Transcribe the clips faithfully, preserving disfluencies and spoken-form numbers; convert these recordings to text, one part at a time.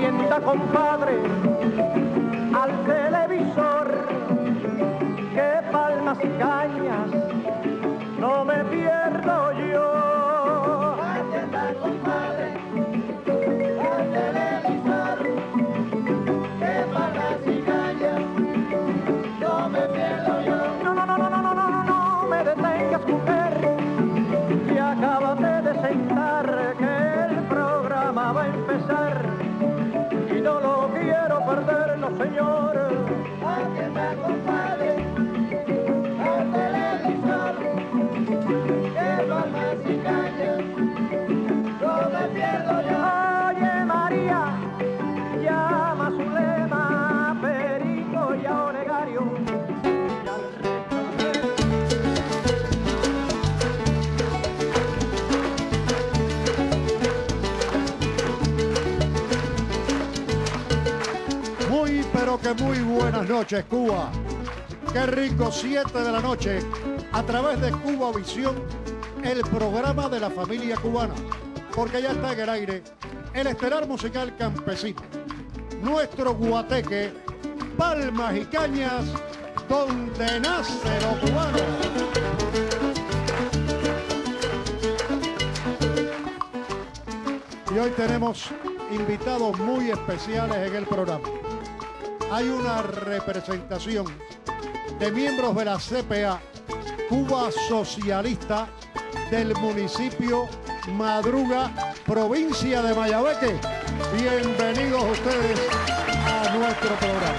atienda, compadre, al televisor, que palmas y cañas no me pierdo yo. Atienda, compadre, al televisor, que palmas y cañas no me pierdo yo. No, no, no, no, no, no, no, no me detengas, mujer, que acábate de sentar, que el programa va a empezar y no lo quiero perder, no, señor. Atienda, compadre, al televisor, que palmas y cañas no me pierdo yo. Oye, María, llama a Zulema, a Perico y a Olegario. Muy, pero que muy buenas noches, Cuba. Qué rico, siete de la noche, a través de Cuba Visión, el programa de la familia cubana. Porque ya está en el aire el estelar musical campesino, nuestro guateque, palmas y cañas, donde nace lo cubano. Y hoy tenemos invitados muy especiales en el programa. Hay una representación de miembros de la C P A, Cuba Socialista, del municipio Madruga, provincia de Mayabeque. Bienvenidos ustedes a nuestro programa.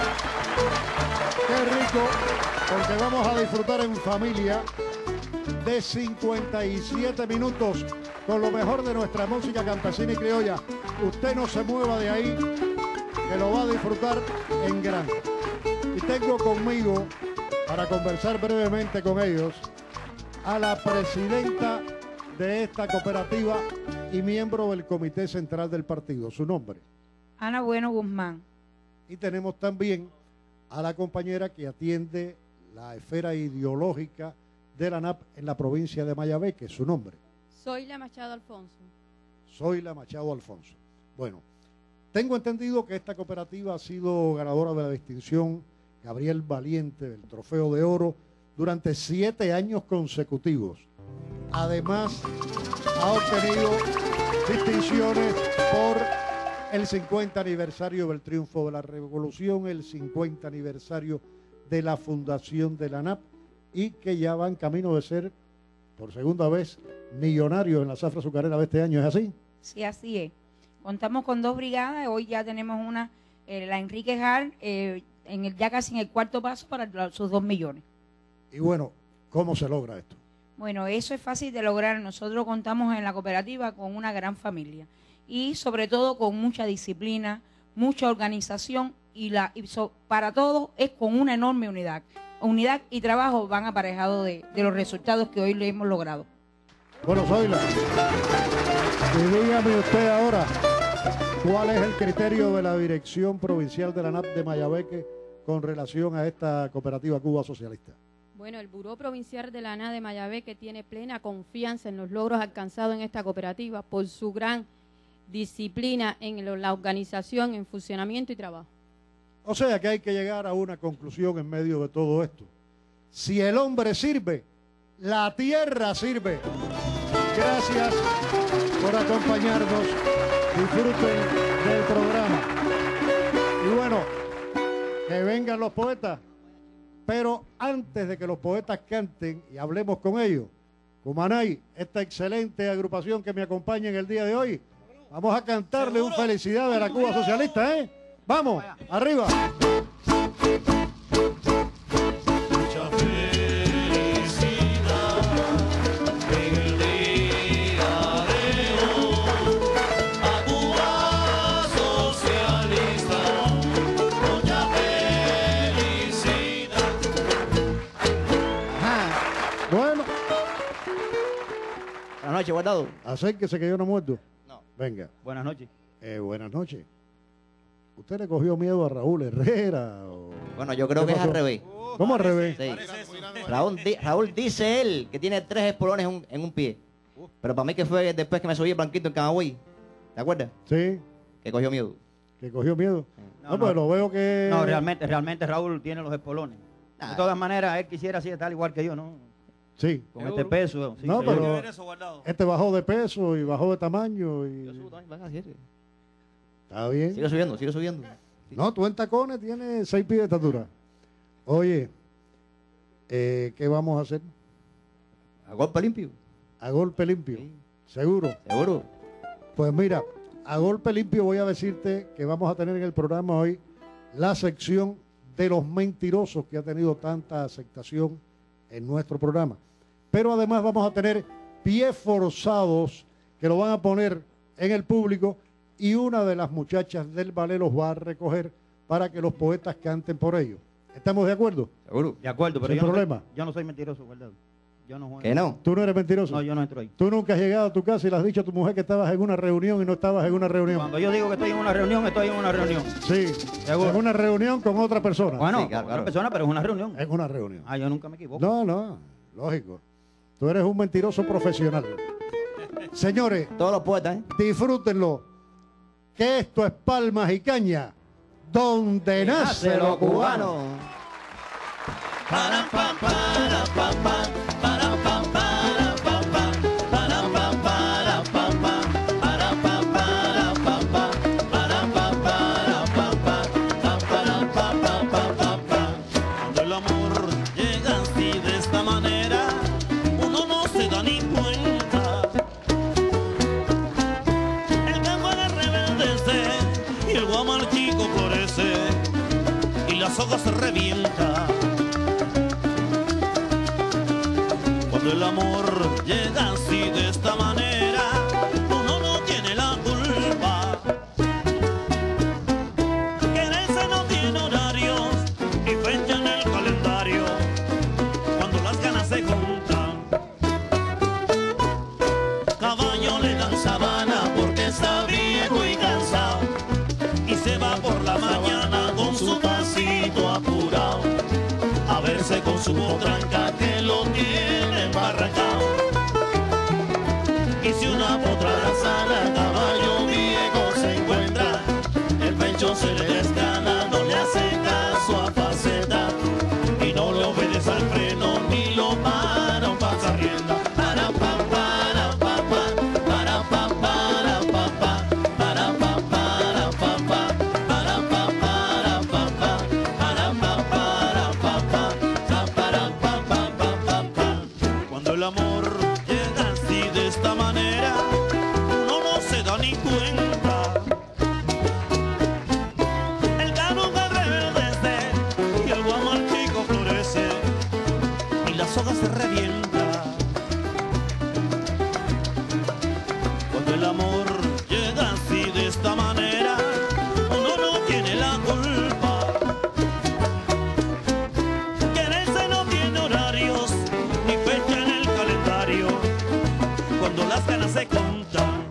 Qué rico, porque vamos a disfrutar en familia de cincuenta y siete minutos con lo mejor de nuestra música campesina y criolla. Usted no se mueva de ahí, que lo va a disfrutar en grande. Y tengo conmigo, para conversar brevemente con ellos, a la presidenta de esta cooperativa y miembro del Comité Central del Partido. ¿Su nombre? Ana Bueno Guzmán. Y tenemos también a la compañera que atiende la esfera ideológica de la N A P en la provincia de Mayabeque. ¿Su nombre? Zoila Machado Alfonso. Zoila Machado Alfonso. Bueno, tengo entendido que esta cooperativa ha sido ganadora de la distinción Gabriel Valiente del Trofeo de Oro durante siete años consecutivos. Además, ha obtenido distinciones por el cincuenta aniversario del triunfo de la Revolución, el cincuenta aniversario de la fundación de la N A P, y que ya va en camino de ser, por segunda vez, millonario en la zafra azucarera de este año. ¿Es así? Sí, así es. Contamos con dos brigadas. Hoy ya tenemos una, eh, la Enrique Jar, eh, en el, ya casi en el cuarto paso para sus dos millones. Y bueno, ¿cómo se logra esto? Bueno, eso es fácil de lograr. Nosotros contamos en la cooperativa con una gran familia y sobre todo con mucha disciplina, mucha organización y, la, y so, para todo es con una enorme unidad. Unidad y trabajo van aparejados de, de los resultados que hoy le hemos logrado. Bueno, Zoila, y dígame usted ahora, ¿cuál es el criterio de la Dirección Provincial de la N A P de Mayabeque con relación a esta cooperativa Cuba Socialista? Bueno, el Buró Provincial de la N A de Mayabeque tiene plena confianza en los logros alcanzados en esta cooperativa por su gran disciplina en la organización, en funcionamiento y trabajo. O sea que hay que llegar a una conclusión en medio de todo esto. Si el hombre sirve, la tierra sirve. Gracias por acompañarnos. Disfruten del programa. Y bueno, que vengan los poetas. Pero antes de que los poetas canten y hablemos con ellos, Cumanay, esta excelente agrupación que me acompaña en el día de hoy, vamos a cantarle un felicidades a la Cuba Socialista, ¿eh? Vamos, arriba. Buenas noches, guardado. Acérquese que yo no muerto. No. Venga. Buenas noches. Eh, buenas noches. ¿Usted le cogió miedo a Raúl Herrera? O... Bueno, yo creo que es al revés. ¿Cómo al revés? Sí. Raúl, di Raúl dice él que tiene tres espolones en un, en un pie. Pero para mí que fue después que me subí el banquito en Camagüey. ¿Te acuerdas? Sí. Que cogió miedo. que cogió miedo. No, No, pues no. lo veo que... No, realmente, realmente Raúl tiene los espolones. De Nah. todas maneras, él quisiera así estar igual que yo, ¿no? Sí. Con Seguro. este peso. Sí, No, seguro. pero- Ver eso guardado. Este bajó de peso y bajó de tamaño y... Yo subo también, van a decir. Está bien. Sigue subiendo, sigue subiendo. No, tú en tacones tienes seis pies de estatura. Oye, eh, ¿qué vamos a hacer? A golpe limpio. A golpe limpio. Sí. ¿Seguro? Seguro. Pues mira, a golpe limpio voy a decirte que vamos a tener en el programa hoy la sección de los mentirosos que ha tenido tanta aceptación en nuestro programa. Pero además vamos a tener pies forzados que lo van a poner en el público y una de las muchachas del ballet los va a recoger para que los poetas canten por ellos. ¿Estamos de acuerdo? Seguro. De acuerdo, pero Sin yo no, problema. soy, yo no soy mentiroso, ¿verdad? Yo no juego. ¿Que no? Tú no eres mentiroso. No, yo no entro ahí. Tú nunca has llegado a tu casa y le has dicho a tu mujer que estabas en una reunión y no estabas en una reunión. Cuando yo digo que estoy en una reunión, estoy en una reunión. Sí, Seguro. en una reunión con otra persona. Bueno, Sí, claro, con otra claro. persona, pero es una reunión. En una reunión. Ah, yo nunca me equivoco. No, no, lógico. Tú eres un mentiroso profesional. Señores, Todos los poetas, ¿eh? disfrútenlo. Que esto es Palmas y Caña, donde nace lo cubano. Cuando el amor llega así de esta manera, uno no se da ni cuenta. El campo de reverdece y el guamarchico florece y la soga se revienta. Cuando el amor llega así de esta manera, uno no tiene la culpa. Quererse no tiene horarios y fecha en el calendario cuando las ganas se juntan. Caballo le dan sabana porque está viejo y cansado y se va por la mañana con su pasito apurado a verse con su potranca que lo tiene embarrancado. Y si una potrada sana caballo viejo se encuentra, el pecho se le desgana, no le hace caso a faceta y no le obedece al freno ni lo para un pasarrienda. Para pa para pa pa, para pa para pa pa, para pa para pa pa, para pa para pa pa, para pa para pa pa, pa para pa pa pa pa pa. Cuando el amor llega así de esta manera, uno no se da ni cuenta. El cano que reverdece y el guamarchico florece y la soga se revienta. Cuando el amor llega así de esta manera, uno no tiene la culpa. Quererse no tiene horarios ni fecha en el calendario cuando las ganas se contan.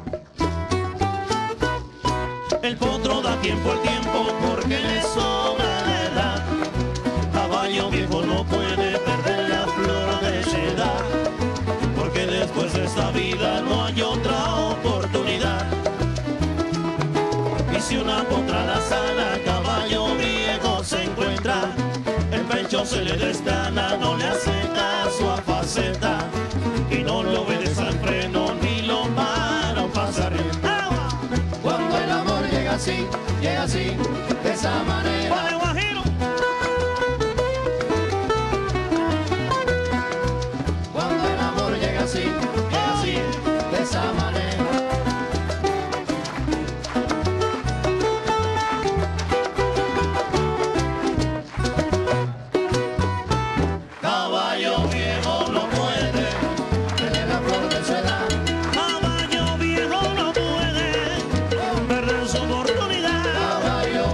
El potro da tiempo al tiempo porque le sobra la edad. Caballo viejo no puede perder la flor de su edad, porque después de esta vida no hay otra oportunidad. Y si una potrada sana caballo viejo se encuentra, el pecho se le desgana, no le hace caso a faceta y no lo obedece al freno ni lo para un pasarrienda. Cuando el amor llega así, llega así, de esa manera. Vale, guajiro. Cuando el amor llega así, llega así, de esa manera. Caballo viejo no puede, Tener la flor de su edad, caballo viejo no puede perder su oportunidad. caballo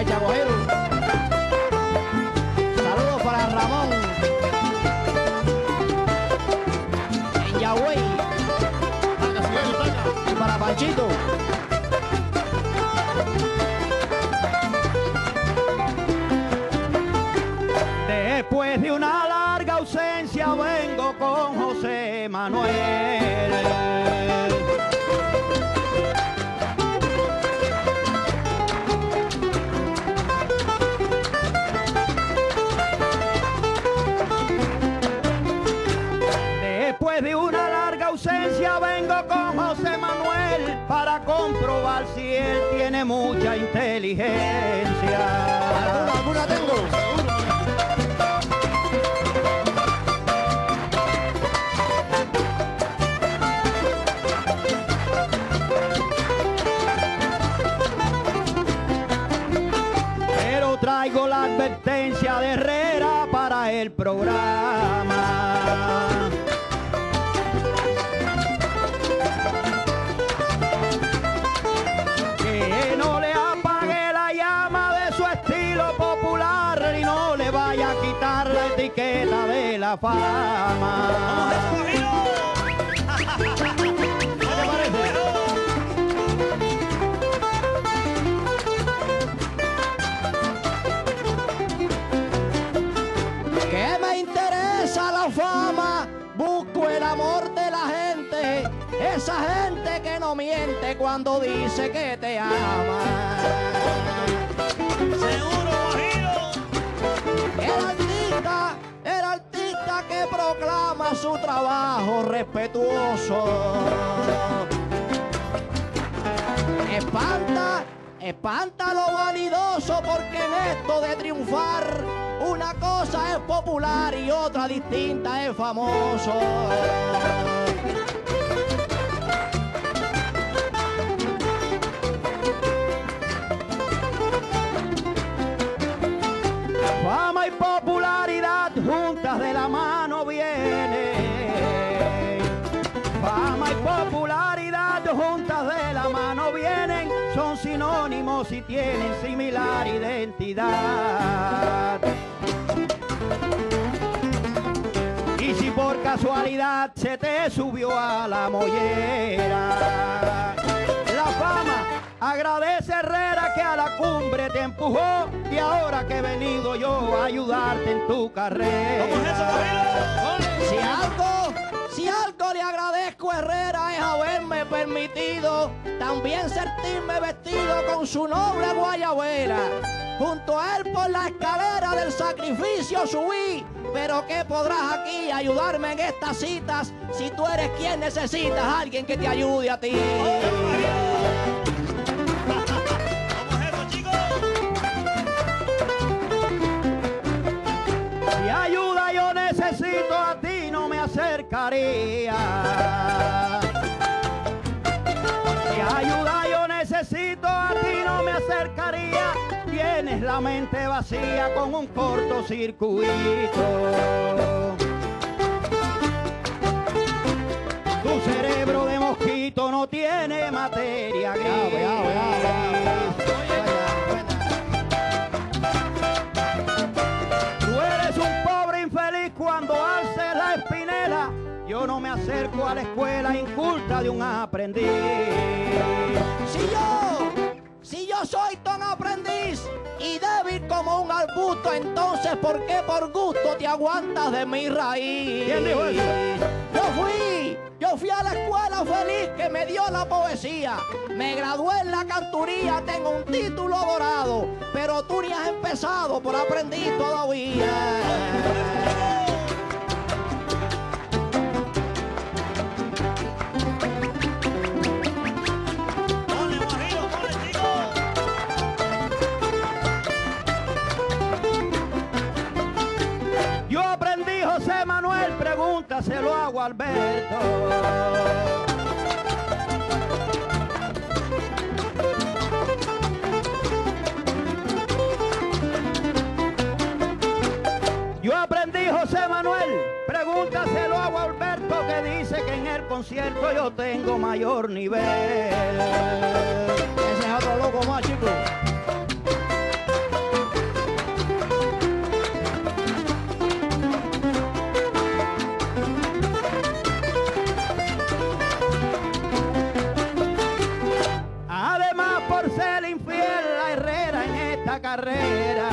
Chagojero. Saludos para Ramón. En Yahweh. Y para Panchito. Después de una larga ausencia vengo con José Manuel. Después de una larga ausencia vengo con José Manuel para comprobar si él tiene mucha inteligencia. ¿Alguna, alguna tengo? Traigo la advertencia de Herrera para el programa. Que no le apague la llama de su estilo popular y no le vaya a quitar la etiqueta de la fama. Fama, busco el amor de la gente, esa gente que no miente cuando dice que te ama. Seguro, Guajiro. El artista, el artista que proclama su trabajo respetuoso. Espanta, espanta lo vanidoso porque en esto de triunfar una cosa es popular y otra distinta es famoso. Fama y popularidad juntas de la mano vienen. Fama y popularidad juntas de la mano vienen. Son sinónimos y tienen similar identidad. Y si por casualidad se te subió a la mollera, la fama agradece Herrera que a la cumbre te empujó y ahora que he venido yo a ayudarte en tu carrera. Si algo, si algo le agradezco a Herrera es haberme permitido también sentirme vestido con su noble guayabera. Junto a él por la escalera del sacrificio subí, pero ¿qué podrás aquí ayudarme en estas citas si tú eres quien necesitas a alguien que te ayude a ti? Si ayuda yo necesito, a ti no me acercaría. Si ayuda yo necesito, a ti no me acercaría. Tienes la mente vacía con un cortocircuito. Tu cerebro de mosquito no tiene materia gris. Tú eres un pobre infeliz cuando alces la espinela. Yo no me acerco a la escuela inculta de un aprendiz. Si yo, si yo soy tan aprendiz y débil como un arbusto, entonces ¿por qué por gusto te aguantas de mi raíz? ¿Quién dijo eso? Yo fui, yo fui a la escuela feliz que me dio la poesía. Me gradué en la canturía, tengo un título dorado, pero tú ni has empezado por aprender todavía. Yo aprendí José Manuel, pregúntaselo a Gualberto. Yo aprendí José Manuel, pregúntaselo a Gualberto, que dice que en el concierto yo tengo mayor nivel. Ese es otro loco más, chico. manera.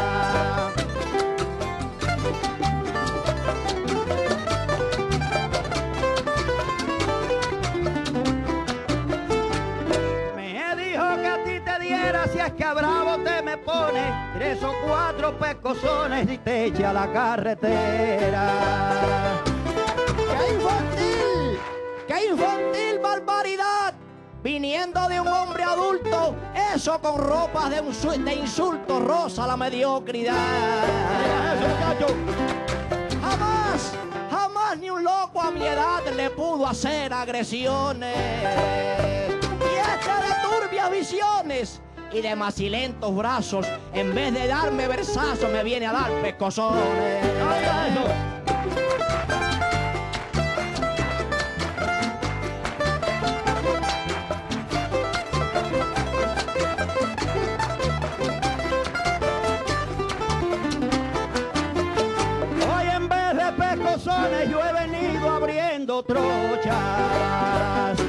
Me dijo que a ti te diera, si es que a bravo te me pone, tres o cuatro pescozones y te echa a la carretera. ¡Qué infantil! ¡Qué infantil barbaridad! Viniendo de un hombre adulto, eso con ropas de, un, de insulto rosa la mediocridad. Jamás, jamás ni un loco a mi edad le pudo hacer agresiones. Y este de turbias visiones y de macilentos brazos, en vez de darme versazos, me viene a dar pescozones. Hoy en vez de pescozones yo he venido abriendo trochas.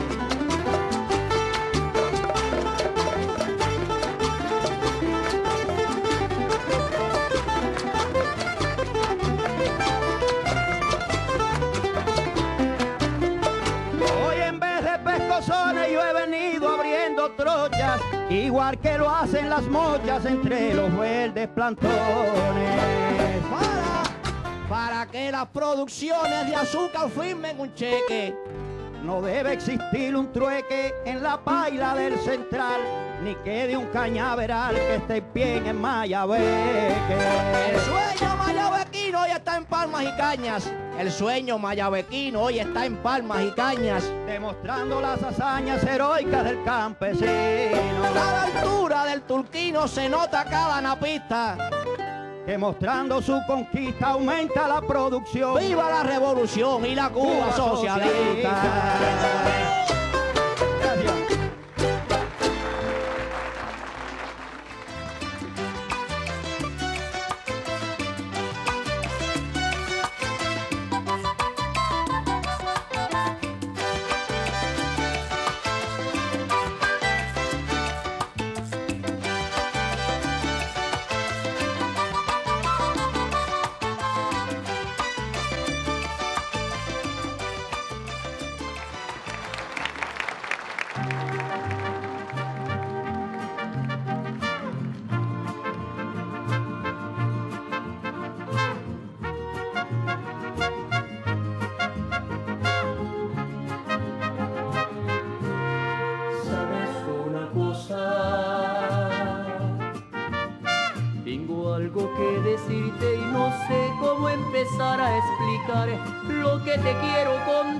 Hoy en vez de pescozones yo he venido abriendo trochas, igual que lo hacen las mochas entre los verdes plantones. Para, para que las producciones de azúcar firmen un cheque. No debe existir un trueque en la paila del central, ni quede un cañaveral que esté bien en Mayabeque. El sueño mayabequino hoy está en Palmas y Cañas. El sueño mayabequino hoy está en Palmas y Cañas. Demostrando las hazañas heroicas del campesino. A la altura del Turquino se nota cada napista. Demostrando su conquista aumenta la producción. ¡Viva la revolución y la Cuba, Cuba socialista! socialista. ¿Sabes una cosa? Tengo algo que decirte y no sé cómo empezar a explicar lo que te quiero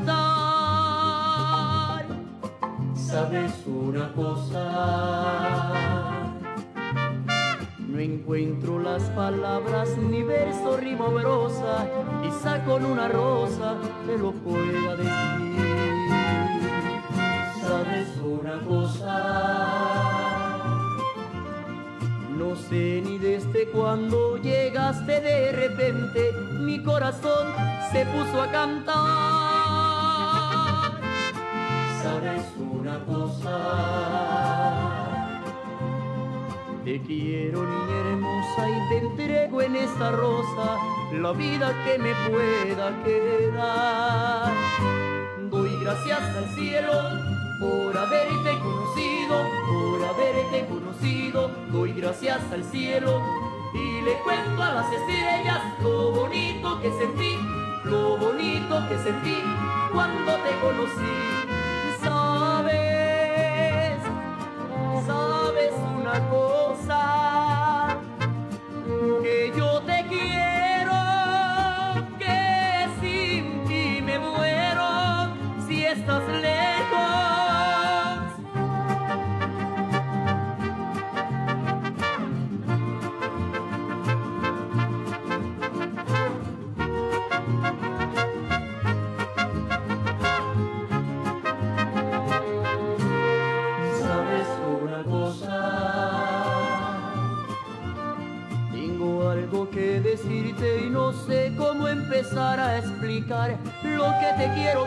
contar. ¿Sabes una cosa? No encuentro las palabras ni verso rimobrosa, quizá con una rosa te lo pueda decir. ¿Sabes una cosa? No sé ni desde cuándo llegaste de repente, mi corazón se puso a cantar. ¿Sabes una cosa? Te quiero, niña hermosa, y te entrego en esta rosa la vida que me pueda quedar. Doy gracias al cielo por haberte conocido, por haberte conocido. Doy gracias al cielo y le cuento a las estrellas lo bonito que sentí, lo bonito que sentí cuando te conocí. Sabes, sabes una cosa, que yo te quiero, que sin ti me muero si estás lejos. ¿Sabes una cosa? Tengo algo que decirte y no sé cómo empezar a explicar lo que te quiero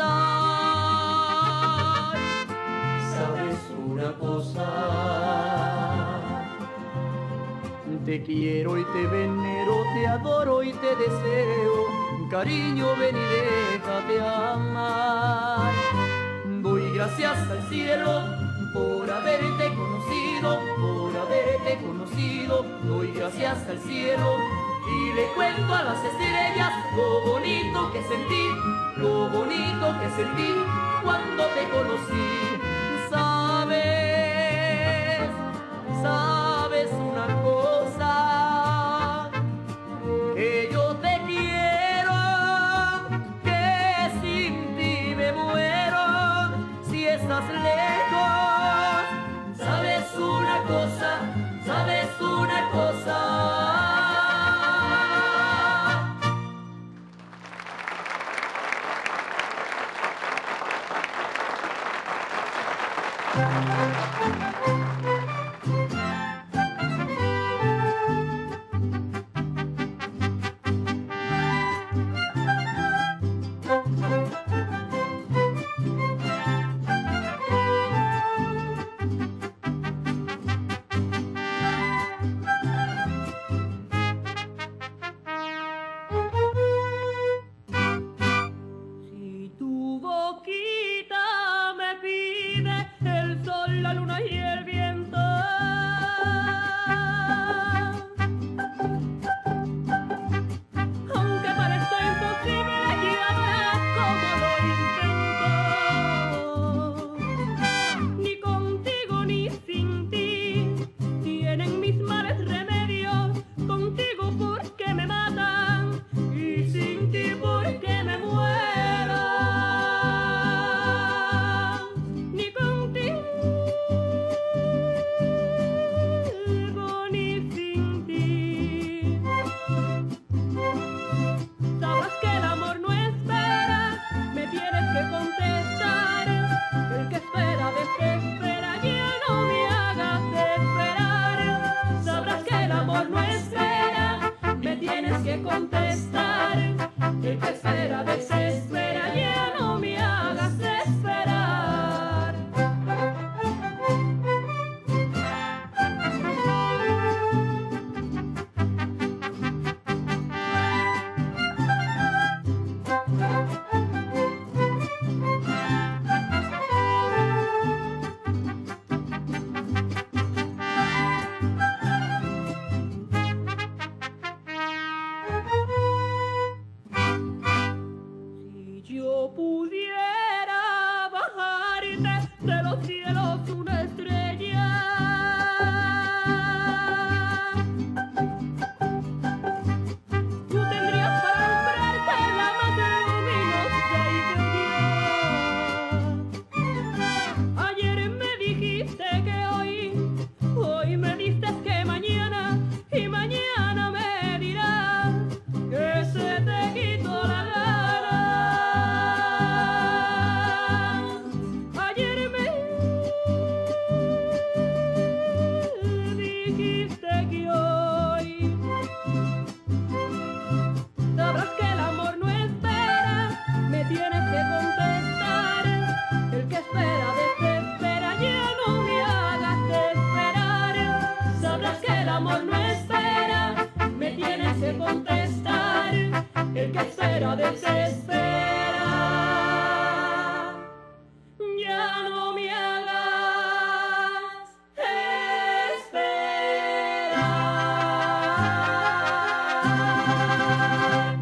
contar. ¿Sabes una cosa? Te quiero y te venero, te adoro y te deseo. Cariño, ven y déjate amar. Doy gracias al cielo por haberte conocido, por haberte conocido. Doy gracias al cielo y le cuento a las estrellas lo bonito que sentí, lo bonito que sentí cuando te conocí. Sabes, sabes una cosa, que yo te quiero, que sin ti me muero, si estás lejos. Sabes una cosa, sabes una cosa. Si tu boquita me pide el sol, la luna y el viento, aunque parezca imposible, ya verás cómo lo intento. Ni contigo ni sin ti tienen mis males remedios. Contigo porque me matan y sin ti porque me muero. Ni contigo ni sin ti. Sabrás que el amor no espera, me tienes que contestar. El que espera desespera, ya no me hagas esperar. Sabrás que el amor no espera, me tienes que contestar. El que espera desespera, ya no me hagas esperar. Si yo pudiera bajarte de los cielos una estrella, tú tendrías para alumbrarte la más luminosa y bella. Ayer me dijiste que hoy, hoy me dices que mañana, y mañana me dirás que se te quitó la gana. Ayer me dijiste que hoy sabrás que el amor no espera, me tienes que contestar. El que espera desespera, ya no me hagas esperar. Sabrás que el amor no espera, me tienes que contestar. El que espera desespera, ya no me hagas esperar.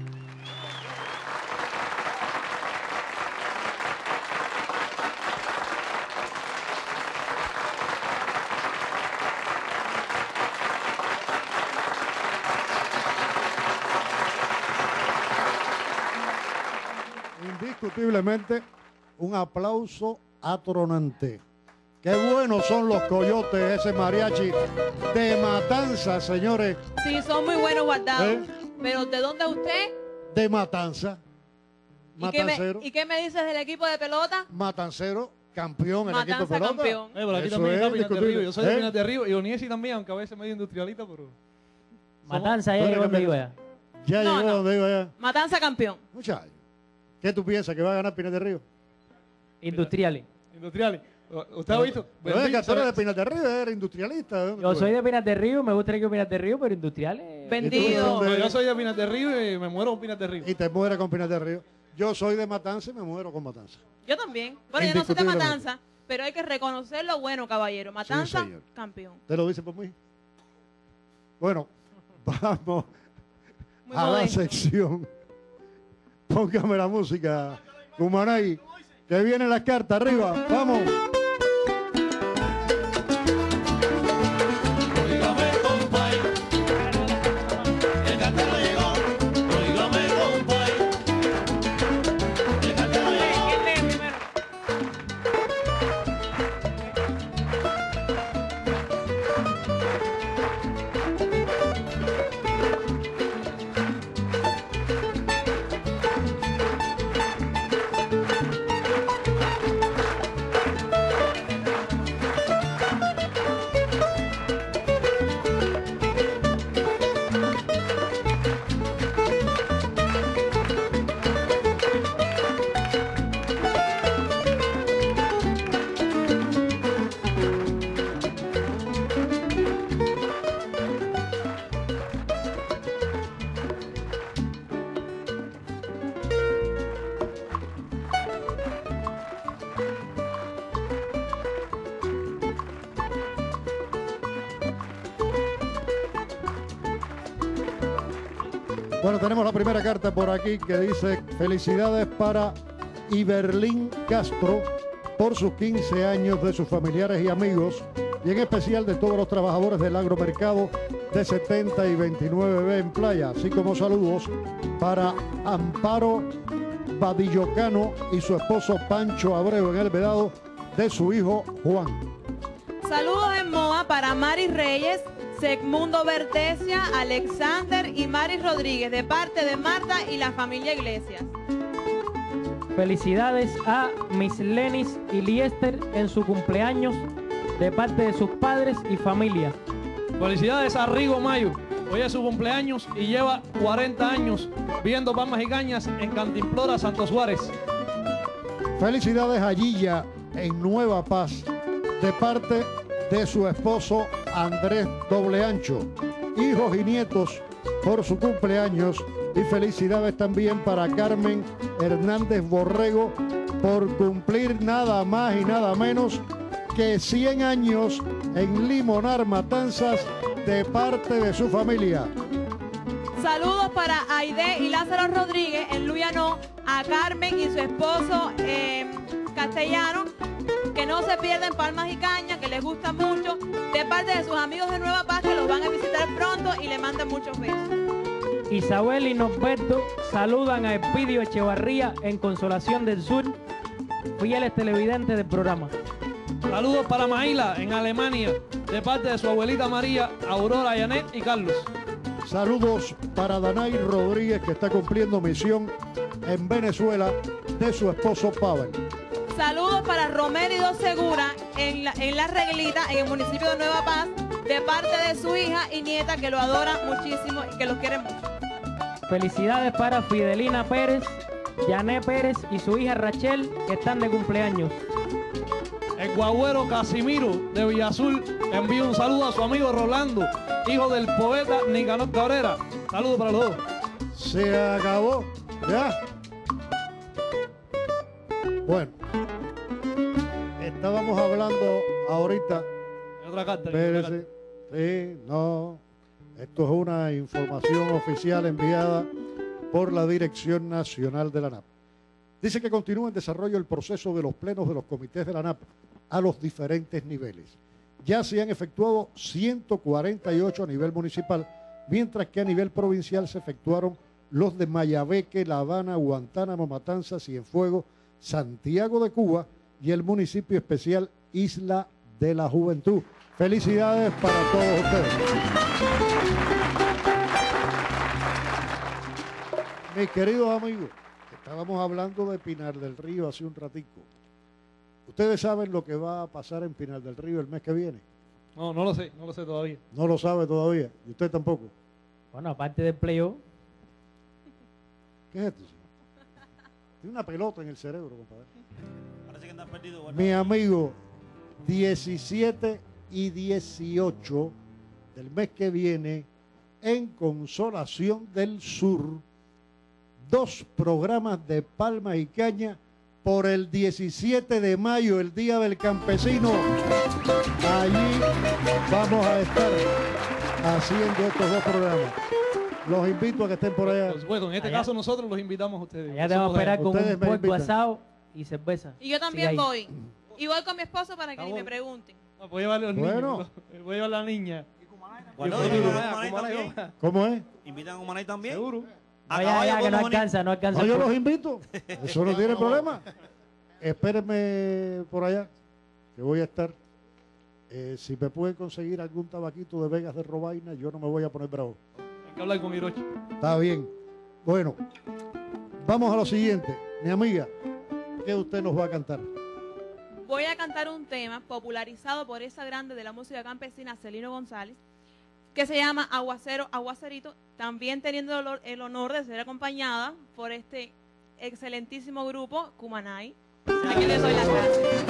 Indiscutiblemente, un aplauso atronante. Qué buenos son los coyotes, ese mariachi de Matanza, señores. Sí, son muy buenos guardados. ¿Eh? Pero ¿de dónde es usted? De Matanza. ¿Y qué, me, Matancero. ¿Y qué me dices del equipo de pelota? Matancero, campeón en el equipo de Matanza pelota. campeón. Eh, por aquí Eso también es está Pinar de indiscutible. Río. Yo soy de ¿Eh? Pinar de Río y Oniesi también, aunque a veces medio industrialista, pero... Matanza ya Tú eres llegó donde campeón. iba ya. Ya No, llegó no. donde iba ya. Matanza campeón. Muchachos, ¿qué tú piensas que va a ganar Pinar de Río? Industriales. Industriales. ¿Usted ha visto? Pero es que tú eres de Pinar del Río, eres industrialista. Yo soy de Pinar del Río, me gusta el equipo de Pinar del Río, pero industriales. Vendido. No, yo soy de Pinar del Río y me muero con Pinar del Río. Y te mueres con Pinar del Río. Yo soy de Matanza y me muero con Matanza. Yo también. Bueno, yo no soy de Indiscutiblemente. Matanza, pero hay que reconocer lo bueno, caballero. Matanza, Sí, señor. campeón. ¿Te lo dice por mí? Bueno, vamos Muy a la modesto. sección. Póngame la música, Cumanay, que vienen las cartas arriba. Vamos. Óigame, compay, el cartero llegó. Óigame, compay, el cartero llegó. ¿Quién lee primero? Bueno, tenemos la primera carta por aquí que dice felicidades para Iberlín Castro por sus quince años, de sus familiares y amigos, y en especial de todos los trabajadores del agromercado de setenta y veintinueve B en Playa, así como saludos para Amparo Badillocano y su esposo Pancho Abreu en el Vedado, de su hijo Juan. Saludos en Moa para Mari Reyes, Segmundo Verdesia, Alexander y Mari Rodríguez, de parte de Marta y la familia Iglesias. Felicidades a Miss Lenis y Liester en su cumpleaños de parte de sus padres y familia. Felicidades a Rigo Mayo. Hoy es su cumpleaños y lleva cuarenta años viendo Palmas y Cañas en Cantimplora, Santo Suárez. Felicidades a Gilla en Nueva Paz de parte de su esposo Andrés Doble Ancho, hijos y nietos por su cumpleaños, y felicidades también para Carmen Hernández Borrego por cumplir nada más y nada menos que cien años en Limonar, Matanzas, de parte de su familia. Saludos para Aide y Lázaro Rodríguez en Luyano, a Carmen y su esposo eh, Castellano, que no se pierden Palmas y Cañas, que les gusta mucho, de parte de sus amigos de Nueva Paz, que los van a visitar pronto y le mandan muchos besos. Isabel y Norberto saludan a Espidio Echevarría en Consolación del Sur, fieles televidentes del programa. Saludos para Maíla en Alemania, de parte de su abuelita María, Aurora, Janet y Carlos. Saludos para Danay Rodríguez, que está cumpliendo misión en Venezuela, de su esposo Pavel. Saludos para Romérido Segura en la, en la Reglita, en el municipio de Nueva Paz, de parte de su hija y nieta, que lo adoran muchísimo y que los quieren mucho. Felicidades para Fidelina Pérez, Yané Pérez y su hija Rachel, que están de cumpleaños. El guagüero Casimiro de Villazul envía un saludo a su amigo Rolando, hijo del poeta Nicanor Cabrera. Saludos para los dos. Se acabó. ¿Ya? Bueno. Estábamos hablando ahorita. Otra carta. Espérese. Sí, no. Esto es una información oficial enviada por la Dirección Nacional de la A N A P. Dice que continúa en desarrollo el proceso de los plenos de los comités de la A N A P a los diferentes niveles. Ya se han efectuado ciento cuarenta y ocho a nivel municipal, mientras que a nivel provincial se efectuaron los de Mayabeque, La Habana, Guantánamo, Matanzas, Cienfuegos, Santiago de Cuba y el municipio especial Isla de la Juventud. Felicidades para todos ustedes. Mis queridos amigos, estábamos hablando de Pinar del Río hace un ratico. ¿Ustedes saben lo que va a pasar en Pinar del Río el mes que viene? No, no lo sé, no lo sé todavía. No lo sabe todavía. ¿Y usted tampoco? Bueno, aparte del playoff. ¿Qué es esto, señor? Tiene una pelota en el cerebro, compadre. Parece que andan perdidos. Mi amigo, diecisiete y dieciocho del mes que viene en Consolación del Sur. Dos programas de palmas y caña por el diecisiete de mayo, el Día del Campesino. Allí vamos a estar haciendo estos dos programas. Los invito a que estén por allá. Pues bueno, en este Allá. caso nosotros los invitamos a ustedes. Ya te vamos a esperar con Ustedes un me puerco invitan. asado y cerveza. Y yo también Sí, ahí. voy. Y voy con mi esposo para que Está ni me bueno. pregunten. No, voy a llevarle a los Bueno. niños. Voy a llevar a la niña. Bueno, Y invitan futuro. a Humanay también. ¿Cómo es? Invitan a Humanay también. Seguro. A No, ya, caballo ya, que no podemos venir. alcanza, no alcanza. No, yo el los invito. Eso no tiene problema. Espérenme por allá, que voy a estar. Eh, si me pueden conseguir algún tabaquito de Vegas de Robaina, yo no me voy a poner bravo. Hay que hablar con Hiroshi. Está bien. Bueno, vamos a lo siguiente. Mi amiga, ¿qué usted nos va a cantar? Voy a cantar un tema popularizado por esa grande de la música campesina, Celino González, que se llama Aguacero, Aguacerito, también teniendo el, el honor de ser acompañada por este excelentísimo grupo, Cumanay. Aquí les doy las gracias.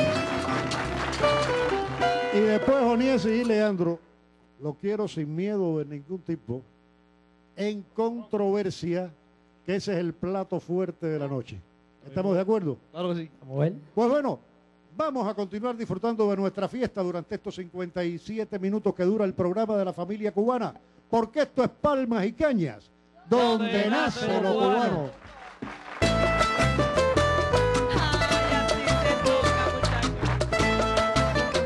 Y después Jonies y Leandro, lo quiero sin miedo de ningún tipo, en controversia, que ese es el plato fuerte de la noche. ¿Estamos de acuerdo? Claro que sí. Vamos a ver. Pues bueno, vamos a continuar disfrutando de nuestra fiesta durante estos cincuenta y siete minutos que dura el programa de la familia cubana, porque esto es Palmas y Cañas, donde, Donde nace nace lo lo cubano. cubano. Ay, así se toca, muchachos.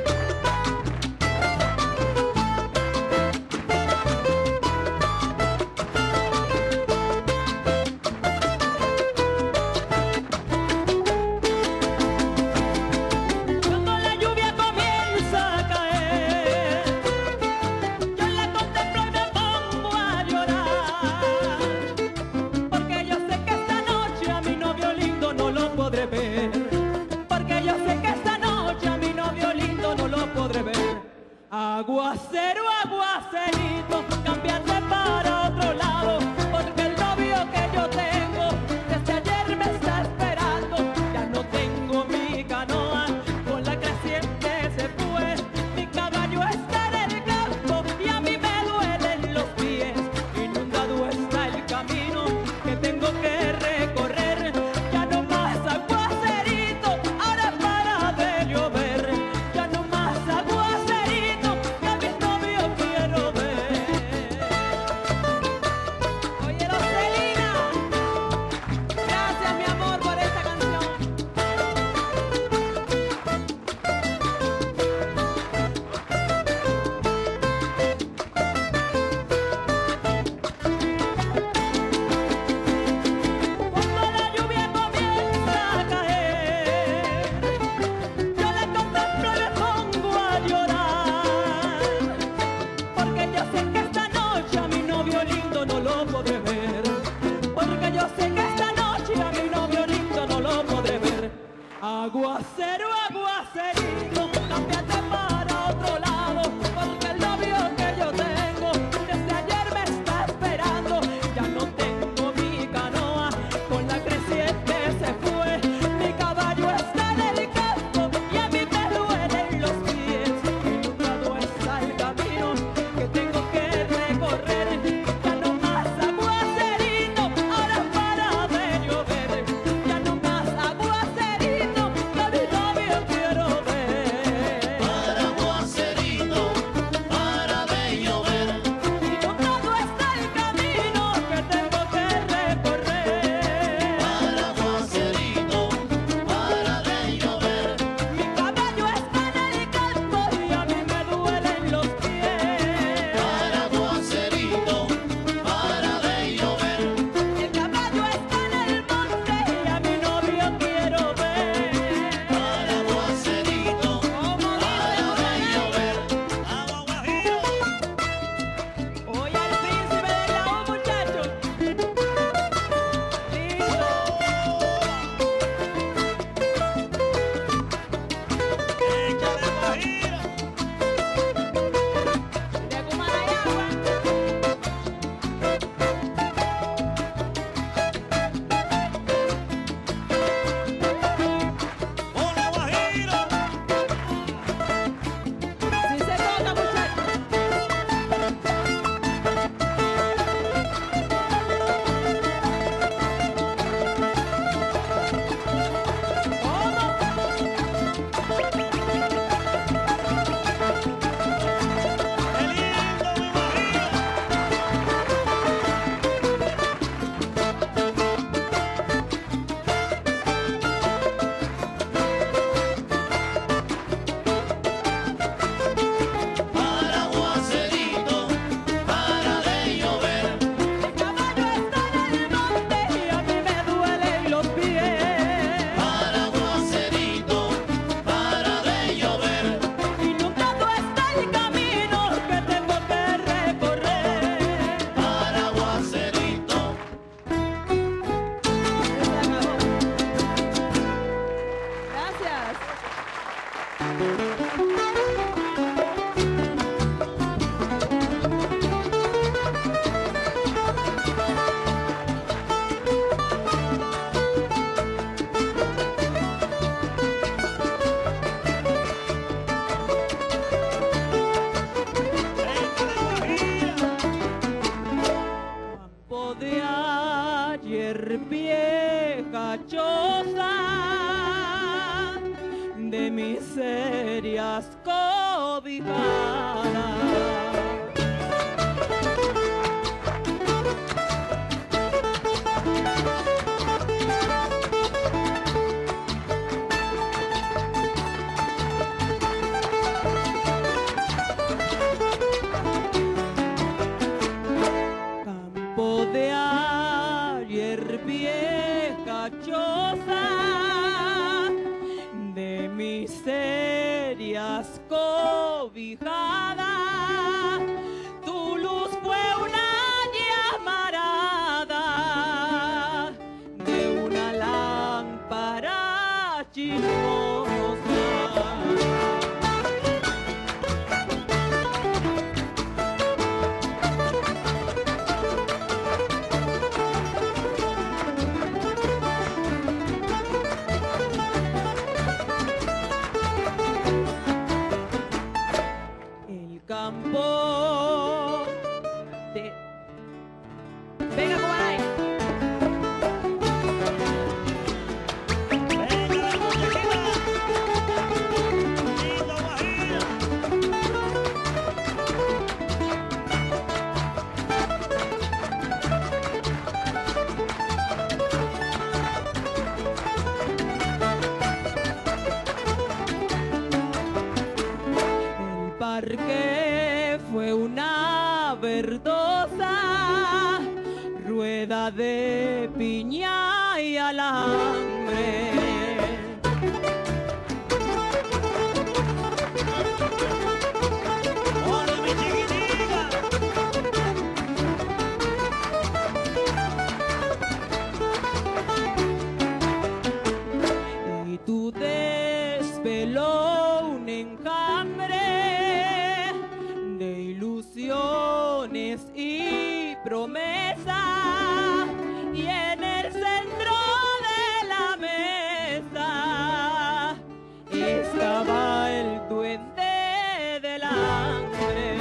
Cuando la lluvia comienza a caer, yo la contemplo y me pongo a llorar, porque yo sé que esta noche a mi novio lindo no lo podré ver, porque yo sé que esta noche a mi novio lindo no lo podré ver. Aguacero, aguacerito, cámbiate para otro lado, porque el novio que yo tengo desde ayer me está esperando. Ya no tengo mi canoa, con la creciente se fue, mi caballo está en el campo y a mí me duelen los pies. Inundado está el camino que tengo que recorrer, ya no más aguacerito, ahora para de llover. Ya no más aguacerito, que a mi novio quiero ver. Oye, Roselina, gracias, mi amor, por esta canción. Cuando la lluvia comienza a caer, yo la contemplo y me pongo a llorar, porque yo sé que esta noche a mi novio lindo no lo podré ver, porque yo sé que esta noche a mi novio lindo no lo podré ver. Aguacero, aguacerito, cámbiate para otro lado, porque el novio que yo tengo desde ayer me está esperando. Ya no tengo mi canoa, con la creciente se fue, mi caballo está en el campo y a mí me duelen los pies. Inundado está el camino que tengo que recorrer, ya no más aguacerito, ahora para de llover. Ya no más aguacerito, que a mi novio cachosa de miserias cobijadas. De ayer vieja choza de miserias cobijada, tu luz fue una llamarada de una lámpara chismosa. Campo de... Venga, comadre. El parque fue una verdosa rueda de piña y alambre. ¡Hola, mi chiquitica! Y tú desveló un enjambre de ilusiones y promesas, y en el centro de la mesa estaba el duende del hambre.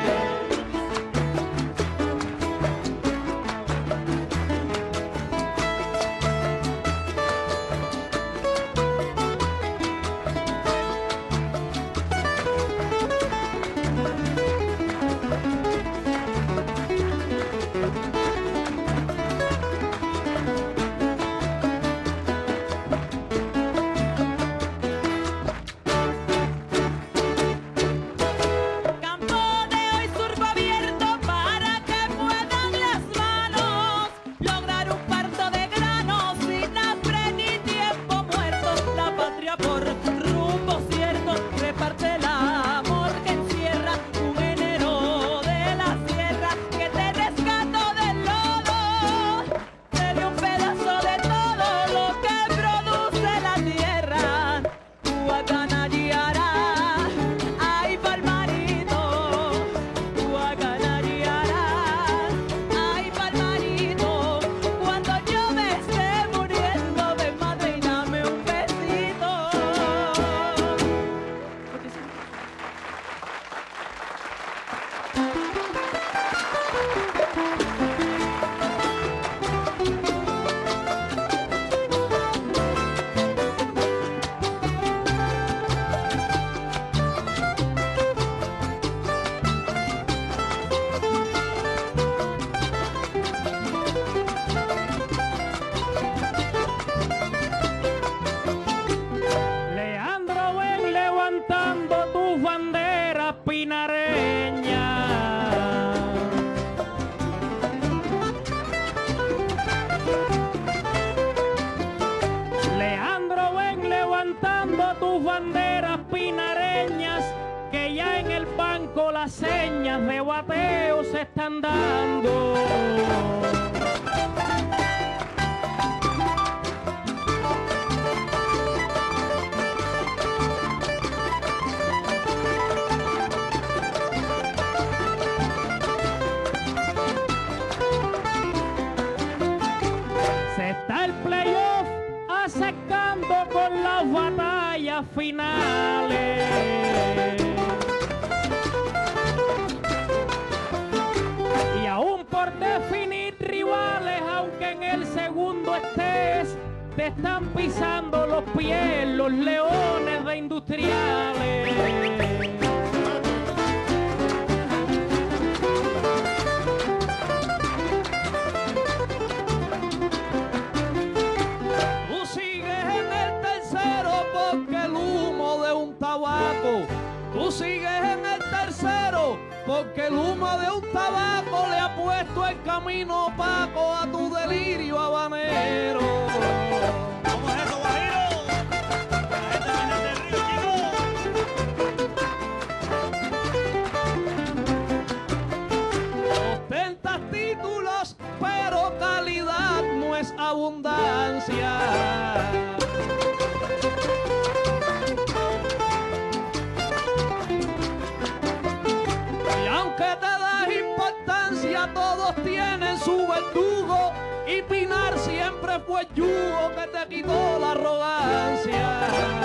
Las señas de bateo se están dando. Se está el playoff acercando con las batallas finales. Y aún por definir rivales, aunque en el segundo estés, te están pisando los pies los leones de industriales. Tú sigues en el tercero porque el humo de un tabaco. Tú sigues en el tercero porque el humo de un tabaco le ha puesto el camino opaco a tu delirio habanero. ¿Cómo es eso, Guajiro? La gente viene del río, chicos. Ostentas títulos, pero calidad no es abundancia. Todos tienen su verdugo y Pinar siempre fue el yugo que te quitó la arrogancia.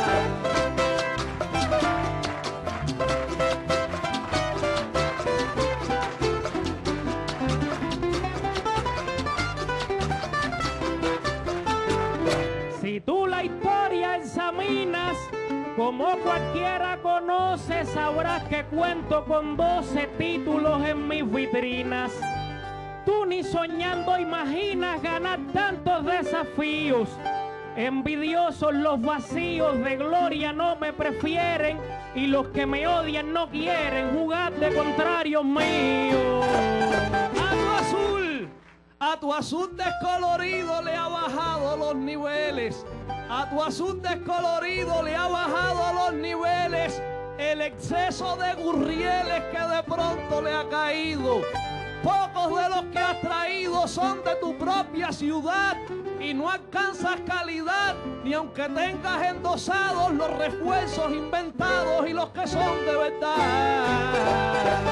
Si tú la historia examinas, como cualquiera conoce, sabrás que cuento con doce títulos en mis vitrinas. Tú ni soñando imaginas ganar tantos desafíos. Envidiosos los vacíos de gloria no me prefieren, y los que me odian no quieren jugar de contrarios míos. A tu azul, a tu azul descolorido le ha bajado los niveles. A tu azul descolorido le ha bajado los niveles el exceso de gurrieles que de pronto le ha caído. Pocos de los que has traído son de tu propia ciudad y no alcanzas calidad, ni aunque tengas endosados los refuerzos inventados y los que son de verdad.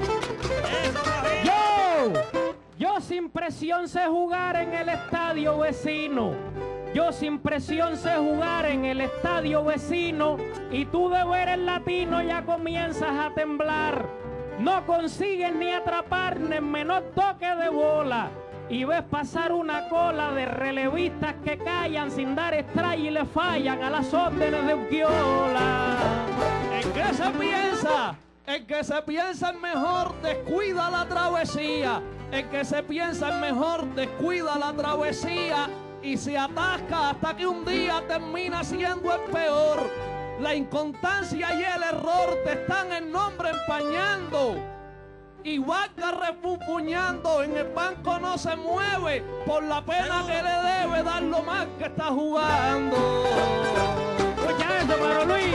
Yo, yo sin presión sé jugar en el estadio vecino. Yo sin presión sé jugar en el estadio vecino, y tú de ver el latino ya comienzas a temblar. No consigues ni atrapar ni el menor toque de bola, y ves pasar una cola de relevistas que callan sin dar strike y le fallan a las órdenes de Urquiola. ¿En qué se piensa? El que se piensa en mejor descuida la travesía. El que se piensa en mejor descuida la travesía y se atasca hasta que un día termina siendo el peor. La inconstancia y el error te están el nombre empañando. Y Vaca refunfuñando en el banco no se mueve por la pena que le debe dar lo más que está jugando. Escucha eso, Maro Luis.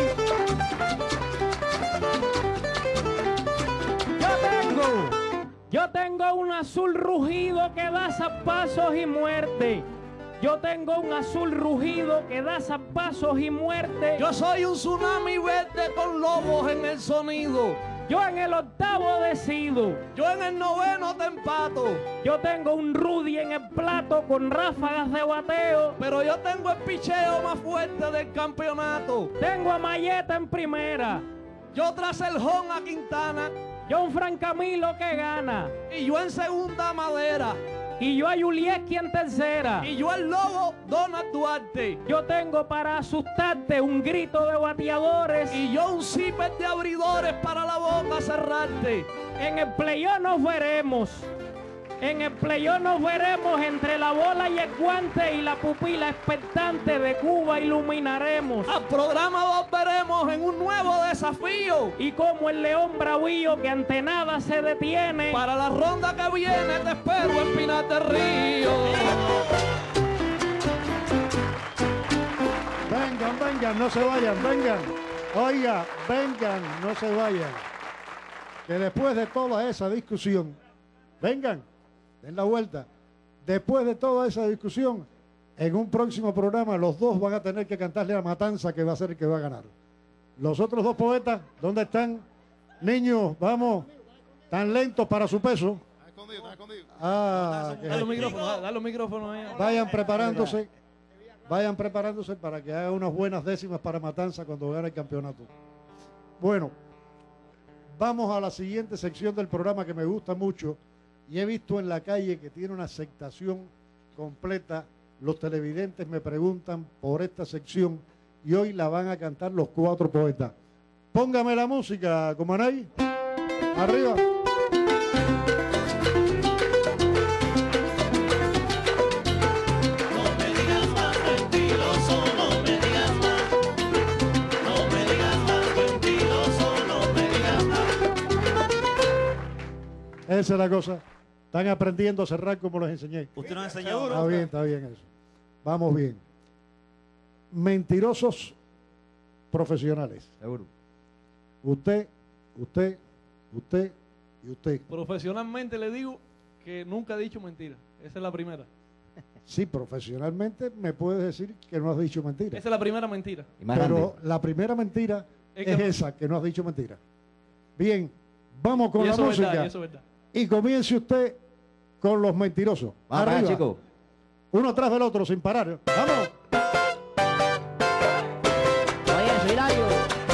Yo tengo, yo tengo un azul rugido que da zapatos y muerte. Yo tengo un azul rugido que da zapatos y muerte. Yo soy un tsunami verde con lobos en el sonido. Yo en el octavo decido. Yo en el noveno te empato. Yo tengo un Rudy en el plato con ráfagas de bateo. Pero yo tengo el picheo más fuerte del campeonato. Tengo a Mayeta en primera. Yo tras el home a Quintana. John Francamilo que gana. Y yo en segunda Madera. Y yo a Yulieski en tercera. Y yo al lobo Donald Duarte. Yo tengo para asustarte un grito de bateadores. Y yo un zipper de abridores para la boca cerrarte. En el playoff nos veremos. En el playoff nos veremos. Entre la bola y el guante y la pupila expectante de Cuba iluminaremos. Al programa volveremos en un nuevo desafío. Y como el león bravío que ante nada se detiene. Para la ronda que viene te espero en Pinar del Río. Vengan, vengan, no se vayan, vengan. Oiga, vengan, no se vayan. Que después de toda esa discusión, vengan. Den la vuelta. Después de toda esa discusión, en un próximo programa los dos van a tener que cantarle a Matanza, que va a ser el que va a ganar. Los otros dos poetas, ¿dónde están? Niños, vamos, tan lentos para su peso. Ah, que... Dale los micrófonos, dale los micrófonos ahí. Vayan preparándose, vayan preparándose para que haga unas buenas décimas para Matanza cuando gane el campeonato. Bueno, vamos a la siguiente sección del programa que me gusta mucho. Y he visto en la calle que tiene una aceptación completa los televidentes me preguntan por esta sección y hoy la van a cantar los cuatro poetas. Póngame la música, Comanay. Arriba. Esa es la cosa. Están aprendiendo a cerrar como les enseñé. Usted nos enseñó. Está bien, está bien eso. Vamos bien. Mentirosos profesionales. Seguro. Usted, usted, usted y usted. Profesionalmente le digo que nunca he dicho mentira. Esa es la primera. Sí, profesionalmente me puedes decir que no has dicho mentira. Esa es la primera mentira. Pero la primera mentira es, es que... esa, que no has dicho mentira. Bien, vamos con y la eso música. Verdad, y, eso verdad. Y comience usted con los mentirosos. Vamos, arriba. Chico. Uno tras del otro sin parar. ¡Vamos! Oye, soy Hilario.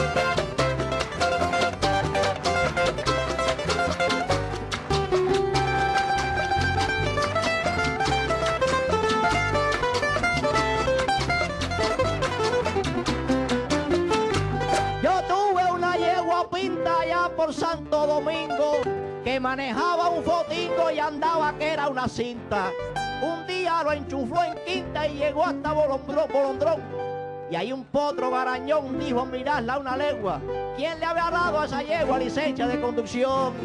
Yo tuve una yegua pinta allá por Santo Domingo, que manejaba un fotingo y andaba que era una cinta. Un día lo enchufló en quinta y llegó hasta Bolondrón, Bolondrón. Y ahí un potro garañón dijo, miradla una legua. ¿Quién le había dado a esa yegua licencia de conducción?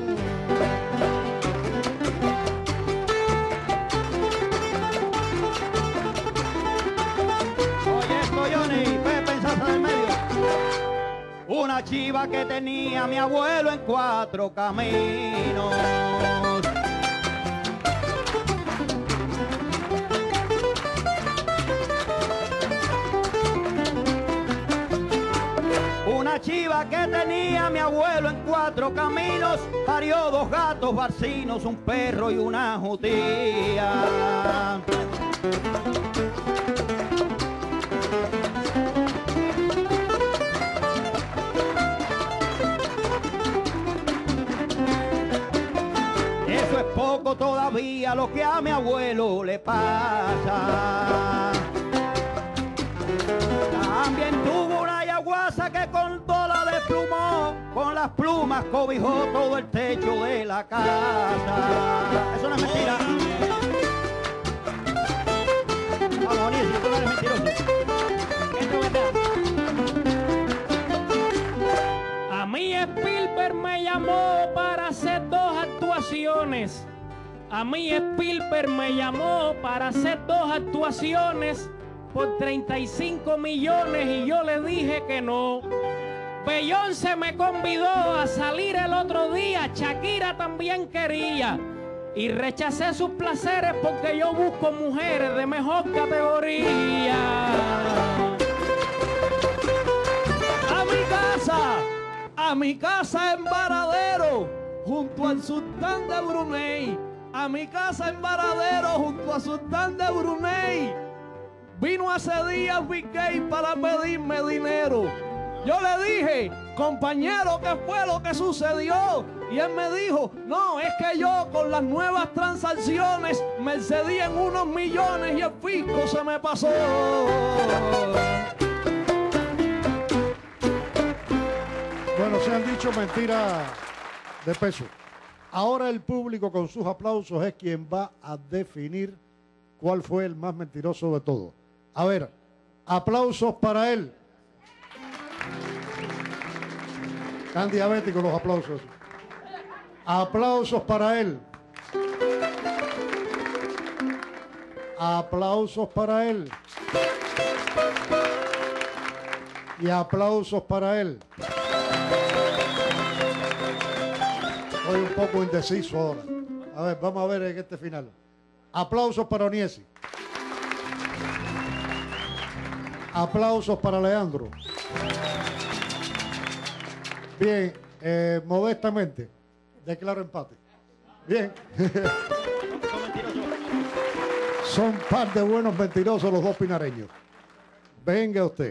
Oye esto, Johnny, Pepe en Salsa del Medio. Una chiva que tenía mi abuelo en cuatro caminos. Una chiva que tenía mi abuelo en cuatro caminos, parió dos gatos barcinos, un perro y una jutía. Eso es poco todavía lo que a mi abuelo le pasa. También tuvo una yaguasa que con toda la desplumó, con las plumas cobijó todo el techo de la casa. Eso no es mentira. Vamos, Oniel, si tú no eres mentiroso. Esto es verdad. A mí Spielberg me llamó para hacer dos actuaciones. A mí Spielberg me llamó para hacer dos actuaciones por treinta y cinco millones y yo le dije que no. Beyoncé me convidó a salir el otro día, Shakira también quería y rechacé sus placeres porque yo busco mujeres de mejor categoría. A mi casa, a mi casa en Varadero, junto al sultán de Brunei. A mi casa en Varadero, junto al sultán de Brunei. Vino hace días Vicky para pedirme dinero. Yo le dije, compañero, ¿qué fue lo que sucedió? Y él me dijo, no, es que yo con las nuevas transacciones me excedí en unos millones y el fisco se me pasó. Bueno, se han dicho mentiras de peso. Ahora el público con sus aplausos es quien va a definir cuál fue el más mentiroso de todos. A ver, aplausos para él. Están diabéticos los aplausos. Aplausos para él. Aplausos para él. Y aplausos para él. Estoy un poco indeciso ahora. A ver, vamos a ver en este final. Aplausos para Oniesi. Aplausos para Leandro. Bien, eh, modestamente, declaro empate. Bien. Son par de buenos mentirosos los dos pinareños. Venga usted.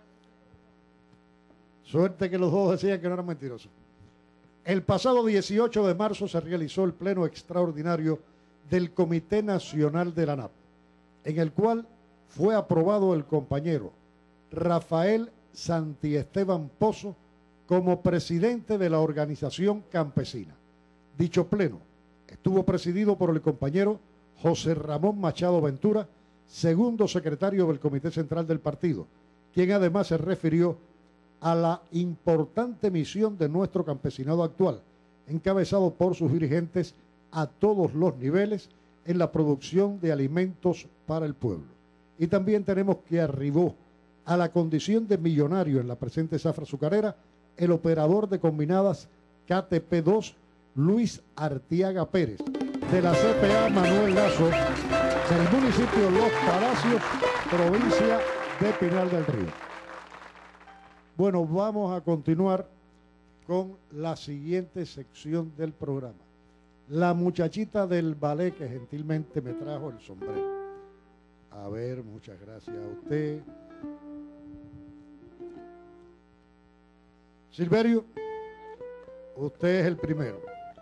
Suerte que los dos decían que no eran mentirosos. El pasado dieciocho de marzo se realizó el pleno extraordinario del Comité Nacional de la A N A P, en el cual fue aprobado el compañero Rafael Santiesteban Pozo como presidente de la organización campesina. Dicho pleno estuvo presidido por el compañero José Ramón Machado Ventura, segundo secretario del Comité Central del partido, quien además se refirió a la importante misión de nuestro campesinado actual, encabezado por sus dirigentes a todos los niveles en la producción de alimentos para el pueblo. Y también tenemos que arribó a la condición de millonario en la presente zafra azucarera el operador de combinadas K T P dos, Luis Artiaga Pérez, de la C P A Manuel Lazo, del municipio Los Palacios, provincia de Pinar del Río. Bueno, vamos a continuar con la siguiente sección del programa. La muchachita del ballet que gentilmente me trajo el sombrero. A ver, muchas gracias a usted. Silverio, usted es el primero.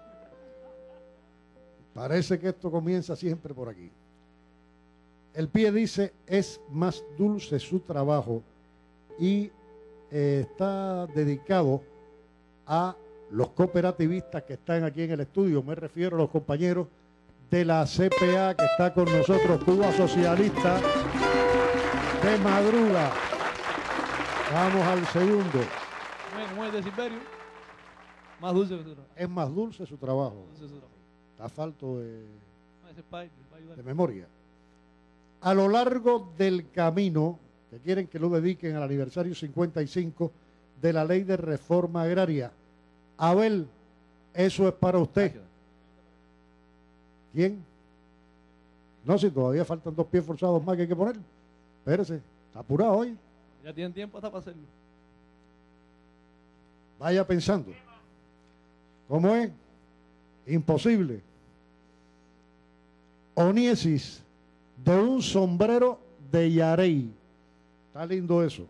Parece que esto comienza siempre por aquí. El pie dice, es más dulce su trabajo, y eh, está dedicado a los cooperativistas que están aquí en el estudio. Me refiero a los compañeros de la C P A que está con nosotros, Cuba Socialista de Madruga. Vamos al segundo. ¿Cómo es de Silverio? Más dulce que su trabajo. Es más dulce su trabajo. Dulce su trabajo. Está falto de, No, ese pai, el pai ayuda. de memoria. A lo largo del camino, que quieren que lo dediquen al aniversario cincuenta y cinco de la Ley de Reforma Agraria. Abel, eso es para usted. ¿Quién? No, si todavía faltan dos pies forzados más que hay que poner. Espérese, está apurado hoy. Ya tienen tiempo hasta para hacerlo. Vaya pensando. ¿Cómo es? Imposible. Oniesis de un sombrero de Yarey. Está lindo eso.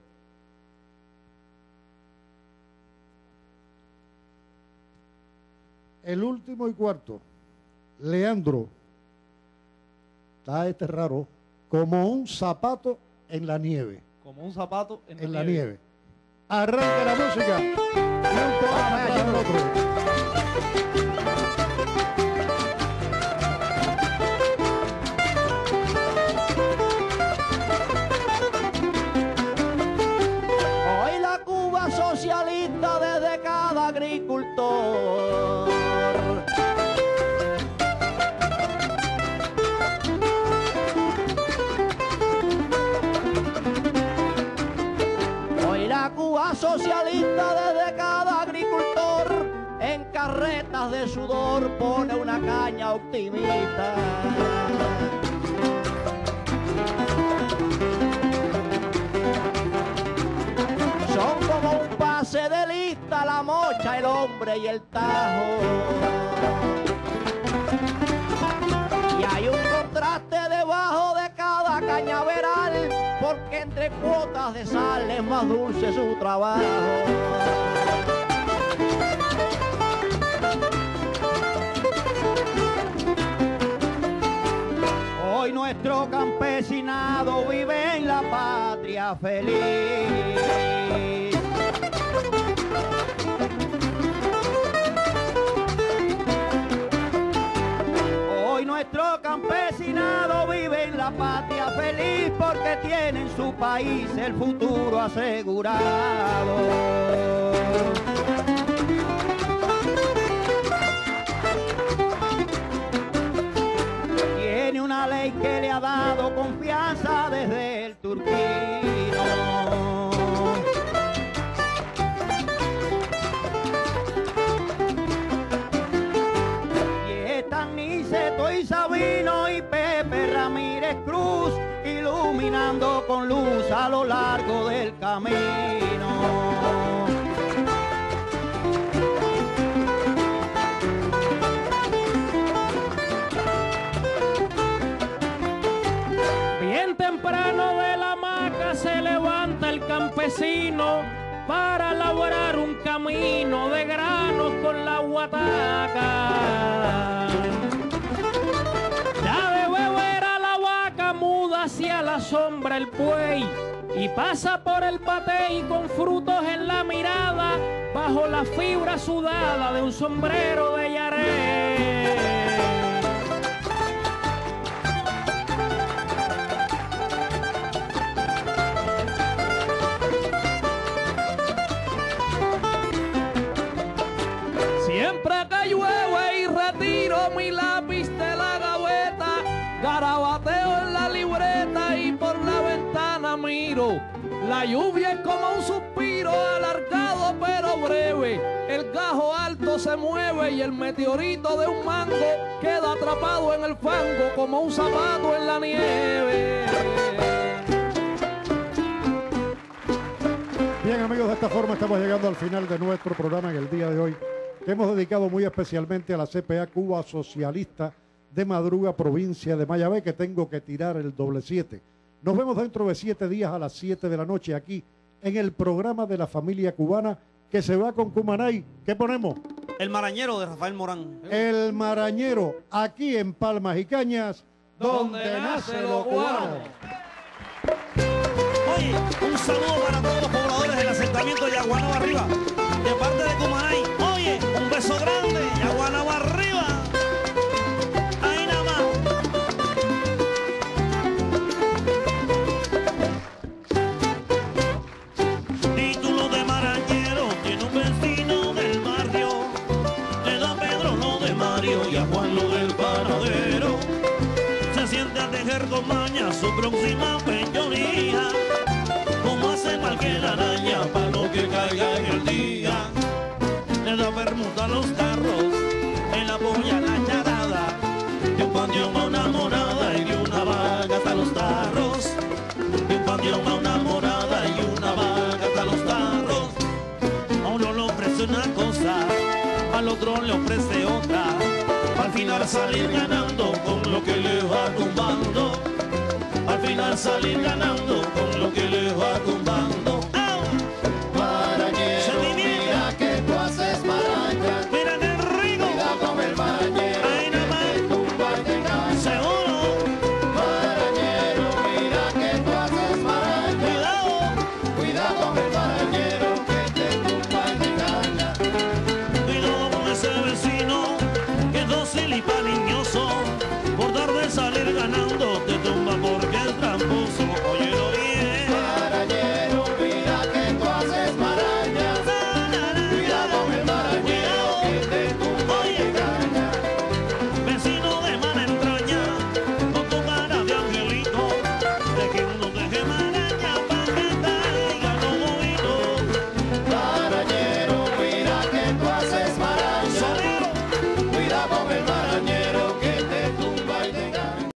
El último y cuarto. Leandro. Está este raro. Como un zapato en la nieve. Como un zapato en, En la, la nieve. nieve. Arranca la música. Y un poema atrás del otro. Hoy la Cuba socialista desde cada agricultor Hoy la Cuba socialista desde cada agricultor en carretas de sudor pone una caña optimista. Son como un pase de lista la mocha, el hombre y el tajo. Y hay un contraste debajo de cada cañaveral, porque entre cuotas de sal es más dulce su trabajo. Hoy nuestro campesinado vive en la patria feliz. Hoy nuestro campesinado vive en la patria feliz porque tiene en su país el futuro asegurado. Tiene una ley que le ha dado confianza desde el turquino. Y están Niceto y Sabino y Pepe Ramírez Cruz iluminando con luz a lo largo del camino. Bien temprano de la hamaca se levanta el campesino para labrar un camino de granos con la guataca. Ya de beber a la vaca muda hacia la la sombra el buey y pasa por el batey con frutos en la mirada bajo la fibra sudada de un sombrero de yaré. Siempre que llueve y retiro mi lápiz de la gaveta, garabateo en la libreta y por la ventana miro. La lluvia es como un suspiro alargado pero breve. El gajo alto se mueve y el meteorito de un mango queda atrapado en el fango como un zapato en la nieve. Bien, amigos, de esta forma estamos llegando al final de nuestro programa en el día de hoy, que hemos dedicado muy especialmente a la C P A Cuba Socialista de Madruga, provincia de Mayabé, que tengo que tirar el doble siete. Nos vemos dentro de siete días a las siete de la noche aquí en el programa de la familia cubana que se va con Cumanay. ¿Qué ponemos? El Marañero de Rafael Morán. El Marañero, aquí en Palmas y Cañas, donde, donde nace lo cubano. Oye, un saludo para todos los pobladores del asentamiento de Yaguanaba Arriba, de parte de Cumanay. Oye, un beso grande, Yaguanaba Arriba. Ahí nada más. Título de marañero tiene un vecino del barrio. Le da a Pedro lo de Mario y a Juan lo del panadero. Se siente a tejer con maña su próxima peñonía. Como hace cualquier araña para no que caiga en el día. Le da permuta a los carros, en la polla la charada, de un panteón a una morada y de una vaga hasta los tarros, de un panteón a una morada y una vaga hasta los tarros. A uno le ofrece una cosa, al otro le ofrece otra, al final salir ganando con lo que le va tumbando, al final salir ganando con lo que le va tumbando.